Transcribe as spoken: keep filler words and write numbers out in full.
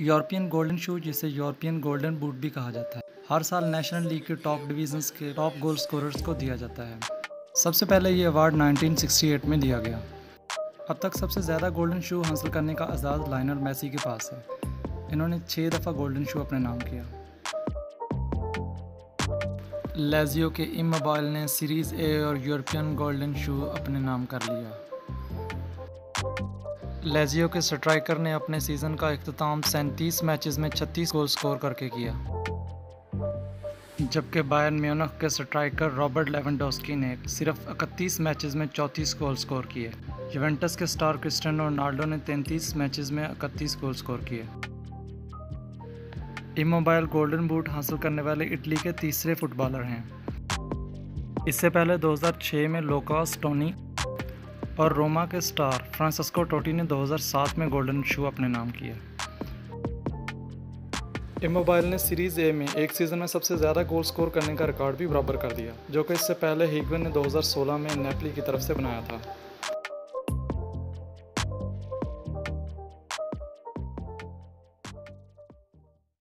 European golden शू, जिसे European golden boot भी कहा जाता है, हर साल नेशनल लीग के टॉप डिवीजन्स के टॉप गोल स्कोरर्स को दिया जाता है। सबसे पहले ये अवार्ड नाइनटीन सिक्सटी एट में दिया गया। अब तक सबसे ज़्यादा गोल्डन शू हासिल करने का एजाज़ लायनल मेसी के पास है। इन्होंने छः दफ़ा गोल्डन शू अपने नाम किया। लाज़ियो के इमोबाइल ने सीरीज़ ए और यूरोपियन गोल्डन शू अपने नाम कर लिया। लाज़ियो के स्ट्राइकर ने अपने सीज़न का इख्तिताम सैंतीस मैचेस में छत्तीस गोल स्कोर करके किया, जबकि बायर्न म्यूनिख के स्ट्राइकर रॉबर्ट लेवेंडोस्की ने सिर्फ इकतीस मैचेस में चौंतीस गोल स्कोर किए। यूवेंटस के स्टार क्रिस्टियानो रोनाल्डो ने तैंतीस मैचेस में इकतीस गोल स्कोर किए। इमोबाइल गोल्डन बूट हासिल करने वाले इटली के तीसरे फुटबॉलर हैं। इससे पहले दो हज़ार छह में लुकास टोनी और रोमा के स्टार फ्रांसिस्को टोटी ने दो हज़ार सात में गोल्डन शू अपने नाम किया। इमोबाइल ने सीरीज़ ए में एक सीज़न में सबसे ज़्यादा गोल स्कोर करने का रिकॉर्ड भी बराबर कर दिया, जो कि इससे पहले हिगुएन ने दो हज़ार सोलह में नेपली की तरफ से बनाया था।